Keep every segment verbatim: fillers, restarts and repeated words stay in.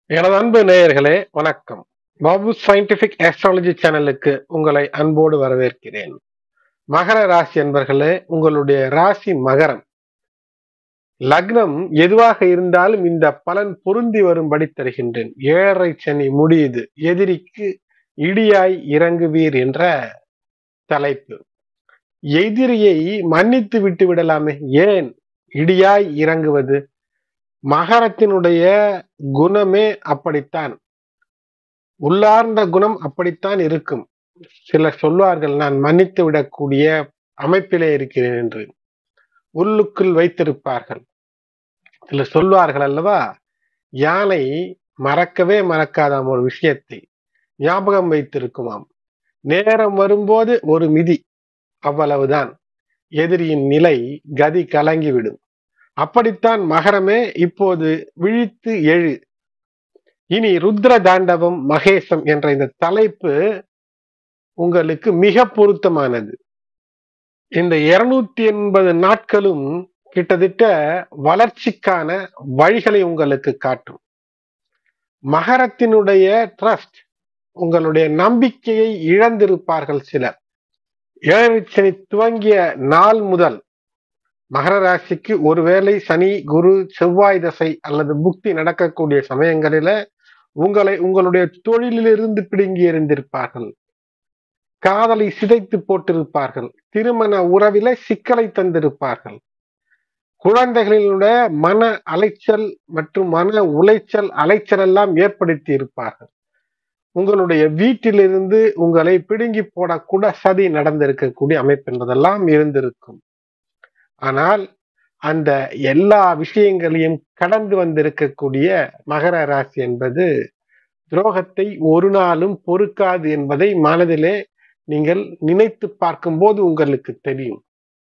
எனது அன்பு நேயர்களே வணக்கம். பாபு சயின்டிபிக் ஆஸ்ட்ராலஜி சேனலுக்கு உங்களை அன்போடு வரவேற்கிறேன். மகர ராசி என்பர்களே, உங்களுடைய ராசி மகரம். லக்னம் எதுவாக இருந்தாலும் இந்த பலன் பொருந்தி வரும்படி தருகின்றேன். ஏழரை சனி முடியுது, எதிரிக்கு இடியாய் இறங்குவீர் என்ற தலைப்பு. எதிரியை மன்னித்து விட்டு விடலாமே, ஏன் இடியாய் இறங்குவது? மகரத்தினுடைய குணமே அப்படித்தான், உள்ளார்ந்த குணம் அப்படித்தான் இருக்கும். சிலர் சொல்வார்கள், நான் மன்னித்து விடக்கூடிய அமைப்பிலே இருக்கிறேன் என்று. உள்ளுக்குள் வைத்திருப்பார்கள். சிலர் சொல்வார்கள் அல்லவா, யானை மறக்கவே மறக்காதாம் ஒரு விஷயத்தை, ஞாபகம் வைத்திருக்குமாம். நேரம் வரும்போது ஒரு மிதி, அவ்வளவுதான். எதிரியின் நிலை கதி கலங்கிவிடும். அப்படித்தான் மகரமே, இப்போது விழித்து எழு. இனி ருத்ர தாண்டவம் மகேசம் என்ற இந்த தலைப்பு உங்களுக்கு மிக பொருத்தமானது. இந்த இருநூத்தி எண்பது நாட்களும் கிட்டத்தட்ட வளர்ச்சிக்கான வழிகளை உங்களுக்கு காட்டும். மகரத்தினுடைய ட்ரஸ்ட், உங்களுடைய நம்பிக்கையை இழந்திருப்பார்கள் சிலர். ஏழரை சனி துவங்கிய நாள் முதல் மகர ராசிக்கு ஒருவேளை சனி, குரு, செவ்வாய் தசை அல்லது புக்தி நடக்கக்கூடிய சமயங்களில உங்களை உங்களுடைய தொழிலிலிருந்து பிடுங்கி எறிந்திருப்பார்கள். காதலை சிதைத்து போட்டிருப்பார்கள். திருமண உறவில சிக்கலை தந்திருப்பார்கள். குழந்தைகளினுடைய மன அலைச்சல் மற்றும் மன உளைச்சல் அலைச்சல் எல்லாம் ஏற்படுத்தி இருப்பார்கள். உங்களுடைய வீட்டிலிருந்து உங்களை பிடுங்கி போடக்கூட சதி நடந்திருக்கக்கூடிய அமைப்பு என்பதெல்லாம் இருந்திருக்கும். ஆனால் அந்த எல்லா விஷயங்களையும் கடந்து வந்திருக்கக்கூடிய மகர ராசி என்பது துரோகத்தை ஒரு நாளும் பொறுக்காது என்பதை மனதிலே நீங்கள் நினைத்து பார்க்கும்போது உங்களுக்கு தெரியும்.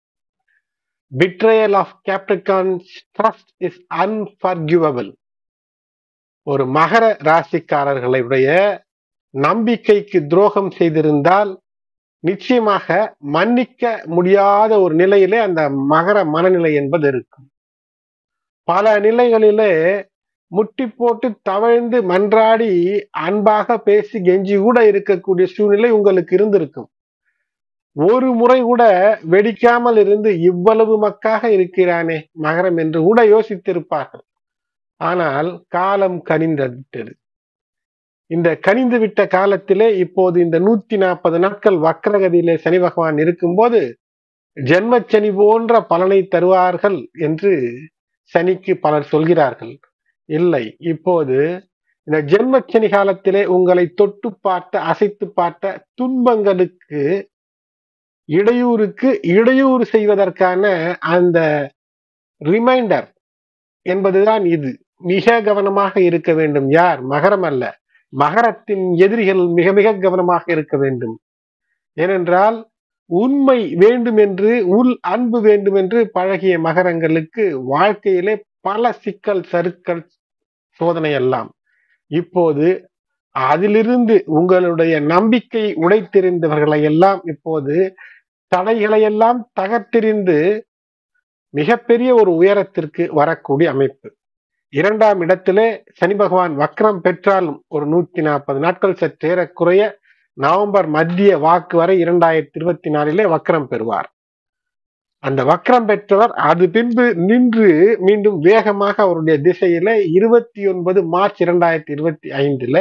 Betrayal of Capricorn's trust is unforgivable. ஒரு மகர ராசிக்காரர்களுடைய நம்பிக்கைக்கு துரோகம் செய்திருந்தால் நிச்சயமாக மன்னிக்க முடியாத ஒரு நிலையிலே அந்த மகர மனநிலை என்பது இருக்கும். பல நிலைகளிலே முட்டி போட்டு தவழ்ந்து மன்றாடி அன்பாக பேசி கெஞ்சி கூட இருக்கக்கூடிய சூழ்நிலை உங்களுக்கு இருந்திருக்கும். ஒரு முறை கூட வெடிக்காமல் இருந்து இவ்வளவு மக்காக இருக்கிறானே மகரம் என்று கூட யோசித்திருப்பார்கள். ஆனால் காலம் கனிந்து விட்டது. இந்த கனிந்து விட்ட காலத்திலே இப்போது இந்த நூத்தி நாற்பது நாட்கள் வக்ரகதியிலே சனி பகவான் இருக்கும்போது ஜென்ம சனி போன்ற பலனை தருவார்கள் என்று சனிக்கு பலர் சொல்கிறார்கள். இல்லை, இப்போது இந்த ஜென்ம சனி காலத்திலே உங்களை தொட்டு பார்த்த அசைத்து பார்த்த துன்பங்களுக்கு இடையூறுக்கு இடையூறு செய்வதற்கான அந்த ரிமைண்டர் என்பதுதான் இது. மிக கவனமாக இருக்க வேண்டும். யார்? மகரம் அல்ல, மகரத்தின் எதிரிகள் மிக மிக கவனமாக இருக்க வேண்டும். ஏனென்றால் உண்மை வேண்டும் என்று, உள் அன்பு வேண்டும் என்று பழகிய மகரங்களுக்கு வாழ்க்கையிலே பல சிக்கல் சறுக்கல் சோதனை எல்லாம். இப்போது அதிலிருந்து உங்களுடைய நம்பிக்கை உடைத்தெறிந்தவர்களை எல்லாம் இப்போது தடைகளை எல்லாம் தகர்த்தெறிந்து மிகப்பெரிய ஒரு உயரத்திற்கு வரக்கூடிய அமைப்பு. இரண்டாம் இடத்திலே சனி பகவான் வக்ரம் பெற்றாலும் ஒரு நூத்தி நாற்பது நாட்கள் சற்றேறக்குறைய நவம்பர் மத்திய வாக்கு வரை இரண்டாயிரத்தி இருபத்தி நாலிலே வக்ரம் பெறுவார். அந்த வக்ரம் பெற்றவர் அது பின்பு நின்று மீண்டும் வேகமாக அவருடைய திசையில இருபத்தி ஒன்பது மார்ச் இரண்டாயிரத்தி இருபத்தி ஐந்துல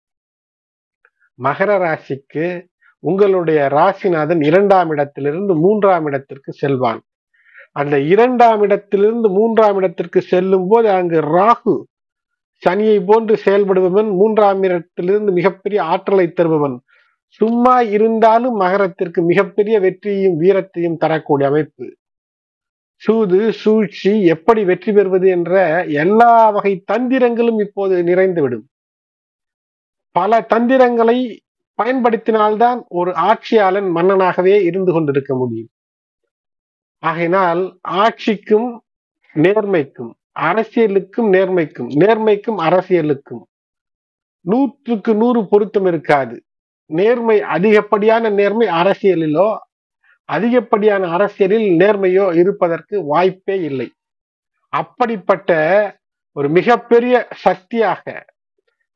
மகர ராசிக்கு உங்களுடைய ராசிநாதன் இரண்டாம் இடத்திலிருந்து மூன்றாம் இடத்திற்கு செல்வான். அந்த இரண்டாம் இடத்திலிருந்து மூன்றாம் இடத்திற்கு செல்லும் போது அங்கு ராகு சனியை போன்று செயல்படுபவன், மூன்றாம் இடத்திலிருந்து மிகப்பெரிய ஆற்றலை தருபவன். சும்மா இருந்தாலும் மகரத்திற்கு மிகப்பெரிய வெற்றியையும் வீரத்தையும் தரக்கூடிய அமைப்பு. சூது சூழ்ச்சி, எப்படி வெற்றி பெறுவது என்ற எல்லா வகை தந்திரங்களும் இப்போது நிறைந்துவிடும். பல தந்திரங்களை பயன்படுத்தினால்தான் ஒரு ஆட்சியாளன் மன்னனாகவே இருந்து கொண்டிருக்க முடியும். ஆகையினால் ஆட்சிக்கும் நேர்மைக்கும், அரசியலுக்கும் நேர்மைக்கும், நேர்மைக்கும் அரசியலுக்கும் நூற்றுக்கு நூறு பொருத்தம் இருக்காது. நேர்மை, அதிகப்படியான நேர்மை அரசியலிலோ, அதிகப்படியான அரசியலில் நேர்மையோ இருப்பதற்கு வாய்ப்பே இல்லை. அப்படிப்பட்ட ஒரு மிகப்பெரிய சக்தியாக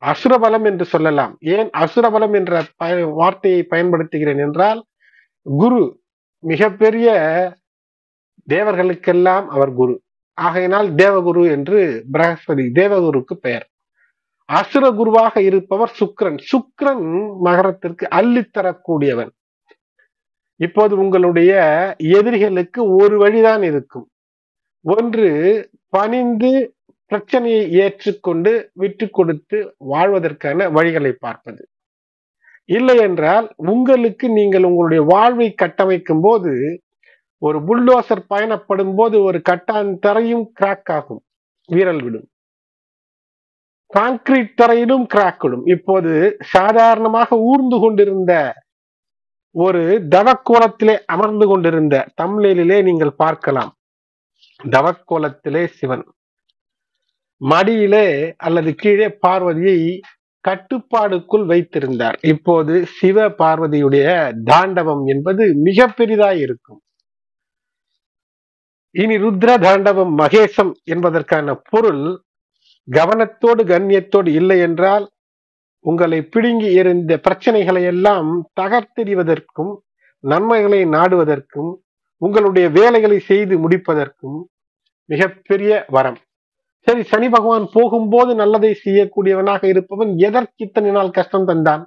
அசுரபலம் என்று சொல்லலாம். ஏன் அசுரபலம் என்ற வார்த்தையை பயன்படுத்துகிறேன் என்றால், குரு மிகப்பெரிய தேவர்களுக்கெல்லாம் அவர் குரு. ஆகையினால் தேவகுரு என்று பிரகஸ்பதி தேவகுருக்கு பெயர். அசுர குருவாக இருப்பவர் சுக்கிரன். சுக்கிரன் மகரத்திற்கு அள்ளித்தரக்கூடியவன். இப்போது உங்களுடைய எதிரிகளுக்கு ஒரு வழிதான் இருக்கும். ஒன்று, பணிந்து பிரச்சனையை ஏற்றுக்கொண்டு விட்டு கொடுத்து வாழ்வதற்கான வழிகளை பார்ப்பது. இல்லை என்றால் உங்களுக்கு நீங்கள் உங்களுடைய வாழ்வை கட்டமைக்கும் போது, ஒரு புல்டோசர் பயணப்படும் போது ஒரு கட்டான் தரையும் கிராக் ஆகும், வீரல் விடும். கான்கிரீட் தரையிலும் கிராக் விடும். இப்போது சாதாரணமாக ஊர்ந்து கொண்டிருந்த ஒரு தவக்கோலத்திலே அமர்ந்து கொண்டிருந்த தமிழிலே நீங்கள் பார்க்கலாம். தவக்கோலத்திலே சிவன், மடியிலே அல்லது கீழே பார்வதியை கட்டுப்பாடுக்குள் வைத்திருந்தார். இப்போது சிவ பார்வதியுடைய தாண்டவம் என்பது மிக பெரிதாய் இருக்கும். இனி ருத்ர தாண்டவம் மகேசம் என்பதற்கான பொருள் கவனத்தோடு கண்ணியத்தோடு இல்லை என்றால் உங்களை பிடுங்கி எறிந்த பிரச்சனைகளை எல்லாம் தகர்த்தெறிவதற்கும், நன்மைகளை நாடுவதற்கும், உங்களுடைய வேலைகளை செய்து முடிப்பதற்கும் மிகப்பெரிய வரம். சரி, சனி பகவான் போகும்போது நல்லதை செய்யக்கூடியவனாக இருப்பவன் எதற்கு இத்தனை நாள் கஷ்டம் தந்தான்?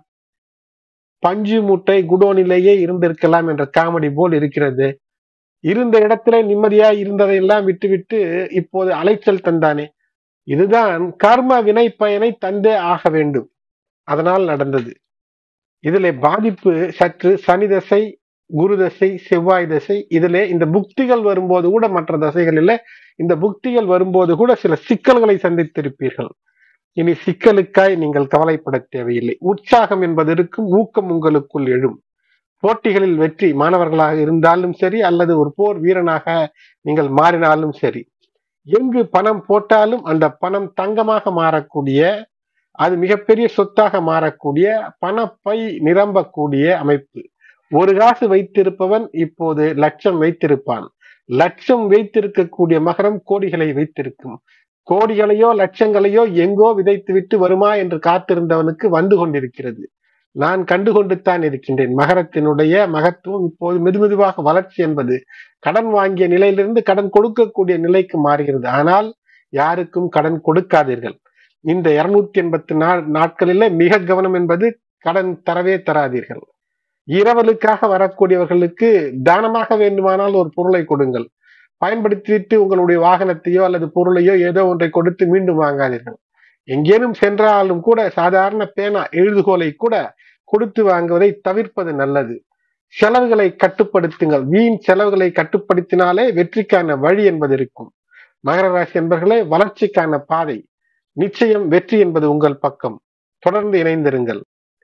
பஞ்சு மூட்டை குடோனிலேயே இருந்திருக்கலாம் என்ற காமெடி போல் இருக்கிறது. இருந்த இடத்திலே நிம்மதியாய் இருந்ததையெல்லாம் விட்டுவிட்டு இப்போது அலைச்சல் தந்தானே. இதுதான் கர்ம வினை பயனை தந்தே ஆக வேண்டும். அதனால் நடந்தது. இதிலே பாதிப்பு சற்று சனி தசை, குரு தசை, செவ்வாய் தசை, இதிலே இந்த புக்திகள் வரும்போது கூட, மற்ற தசைகளில் இந்த புக்திகள் வரும்போது கூட சில சிக்கல்களை சந்தித்திருப்பீர்கள். இனி சிக்கலுக்காய் நீங்கள் கவலைப்பட தேவையில்லை. உற்சாகம் என்பது இருக்கும், ஊக்கம் உங்களுக்குள் எழும். போட்டிகளில் வெற்றி, மாணவர்களாக இருந்தாலும் சரி அல்லது ஒரு போர் வீரனாக நீங்கள் மாறினாலும் சரி, எங்கு பணம் போட்டாலும் அந்த பணம் தங்கமாக மாறக்கூடிய, அது மிகப்பெரிய சொத்தாக மாறக்கூடிய, பணப்பை நிரம்பக்கூடிய அமைப்பு. ஒரு காசு வைத்திருப்பவன் இப்போது லட்சம் வைத்திருப்பான். லட்சம் வைத்திருக்கக்கூடிய மகரம் கோடிகளை வைத்திருக்கும். கோடிகளையோ லட்சங்களையோ எங்கோ விதைத்துவிட்டு வருமா என்று காத்திருந்தவனுக்கு வந்து கொண்டிருக்கிறது. நான் கண்டுகொண்டுத்தான் இருக்கின்றேன். மகரத்தினுடைய மகத்துவம் இப்போது மெதுமெதுவாக வளர்ச்சி என்பது கடன் வாங்கிய நிலையிலிருந்து கடன் கொடுக்கக்கூடிய நிலைக்கு மாறுகிறது. ஆனால் யாருக்கும் கடன் கொடுக்காதீர்கள். இந்த இருநூத்தி எண்பத்தி நாலு நாட்களில மிக கவனம் என்பது கடன் தரவே தராதீர்கள். இரவலுக்காக வரக்கூடியவர்களுக்கு தானமாக வேண்டுமானால் ஒரு பொருளை கொடுங்கள். பயன்படுத்திவிட்டு உங்களுடைய வாகனத்தையோ அல்லது பொருளையோ ஏதோ ஒன்றை கொடுத்து மீண்டும் வாங்காதீர்கள். எங்கேனும் சென்றாலும் கூட சாதாரண பேனா எழுதுகோலை கூட கொடுத்து வாங்குவதை தவிர்ப்பது நல்லது. செலவுகளை கட்டுப்படுத்துங்கள். வீண் செலவுகளை கட்டுப்படுத்தினாலே வெற்றிக்கான வழி என்பது இருக்கும். மகர ராசி என்பர்களே, வளர்ச்சிக்கான பாதை நிச்சயம், வெற்றி என்பது உங்கள் பக்கம். தொடர்ந்து இணைந்திருங்கள்.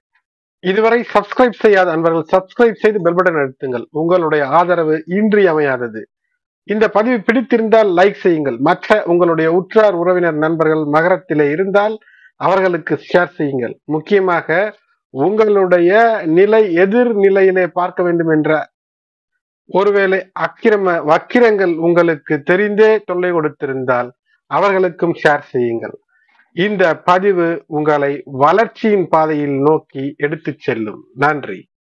இதுவரை சப்ஸ்கிரைப் செய்யாத அன்பர்கள் சப்ஸ்கிரைப் செய்து பெல் பட்டன் அழுத்துங்கள். உங்களுடைய ஆதரவு இன்றியமையாதது. இந்த பதிவு பிடித்திருந்தால் லைக் செய்யுங்கள். மற்ற உங்களுடைய உற்றார் உறவினர் நண்பர்கள் மகரத்திலே இருந்தால் அவர்களுக்கு ஷேர் செய்யுங்கள். முக்கியமாக உங்களுடைய நிலை எதிர் நிலையிலே பார்க்க வேண்டும் என்ற ஒருவேளை அக்கிரம வக்கிரங்கள் உங்களுக்கு தெரிந்தே தொல்லை கொடுத்திருந்தால் அவர்களுக்கும் ஷேர் செய்யுங்கள். இந்த பதிவு உங்களை வளர்ச்சியின் பாதையில் நோக்கி எடுத்துச் செல்லும். நன்றி.